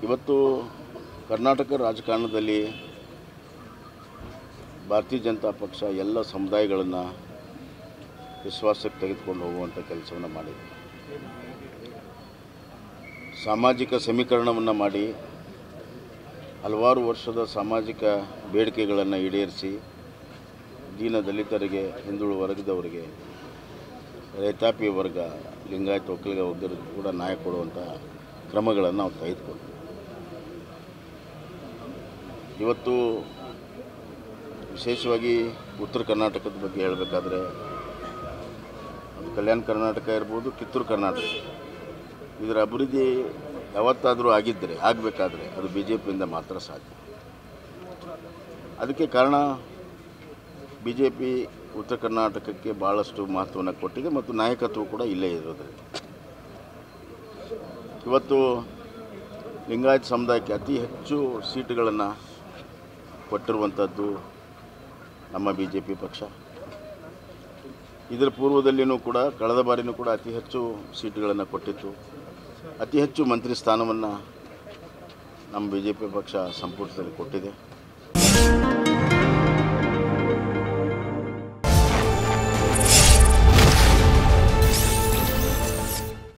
ಇವತ್ತು ಕರ್ನಾಟಕ ರಾಜಕಾರಣದಲ್ಲಿ ಭಾರತೀಯ ಜನತಾ ಪಕ್ಷ ಎಲ್ಲ ಸಮುದಾಯಗಳನ್ನು ವಿಶ್ವಾಸಕ್ಕೆ ತೆಗೆದುಕೊಂಡು ಹೋಗುವಂಥ ಕೆಲಸವನ್ನು ಮಾಡಿದೆ. ಸಾಮಾಜಿಕ ಸಮೀಕರಣವನ್ನು ಮಾಡಿ ಹಲವಾರು ವರ್ಷದ ಸಾಮಾಜಿಕ ಬೇಡಿಕೆಗಳನ್ನು ಈಡೇರಿಸಿ ದೀನ ದಲಿತರಿಗೆ, ಹಿಂದುಳಿದ ವರ್ಗದವರಿಗೆ, ರೈತಾಪಿ ವರ್ಗ, ಲಿಂಗಾಯತ ಒಕ್ಕಲಿಗ ವರ್ಗದವರಿಗೂ ಕೂಡ ನ್ಯಾಯ ಕೊಡುವಂಥ ಕ್ರಮಗಳನ್ನು ನಾವು ತೆಗೆದುಕೊಂಡು ಇವತ್ತು ವಿಶೇಷವಾಗಿ ಉತ್ತರ ಕರ್ನಾಟಕದ ಬಗ್ಗೆ ಹೇಳಬೇಕಾದ್ರೆ ಅದು ಕಲ್ಯಾಣ ಕರ್ನಾಟಕ ಇರ್ಬೋದು, ಕಿತ್ತೂರು ಕರ್ನಾಟಕ, ಇದರ ಅಭಿವೃದ್ಧಿ ಯಾವತ್ತಾದರೂ ಆಗಬೇಕಾದ್ರೆ ಅದು BJPಯಿಂದ ಮಾತ್ರ ಸಾಧ್ಯ. ಅದಕ್ಕೆ ಕಾರಣ BJP ಉತ್ತರ ಕರ್ನಾಟಕಕ್ಕೆ ಭಾಳಷ್ಟು ಮಹತ್ವವನ್ನು ಕೊಟ್ಟಿದೆ ಮತ್ತು ನಾಯಕತ್ವ ಕೂಡ ಇಲ್ಲೇ ಇರೋದ್ರಿಂದ ಇವತ್ತು ಲಿಂಗಾಯತ ಸಮುದಾಯಕ್ಕೆ ಅತಿ ಹೆಚ್ಚು ಸೀಟುಗಳನ್ನು ಕೊಟ್ಟಿರುವಂಥದ್ದು ನಮ್ಮ BJP ಪಕ್ಷ. ಇದರ ಪೂರ್ವದಲ್ಲಿಯೂ ಕೂಡ ಕಳೆದ ಬಾರಿನೂ ಕೂಡ ಅತಿ ಹೆಚ್ಚು ಸೀಟುಗಳನ್ನು ಕೊಟ್ಟಿತ್ತು. ಅತಿ ಹೆಚ್ಚು ಮಂತ್ರಿ ಸ್ಥಾನವನ್ನು ನಮ್ಮ BJP ಪಕ್ಷ ಸಂಪುಟದಲ್ಲಿ ಕೊಟ್ಟಿದೆ.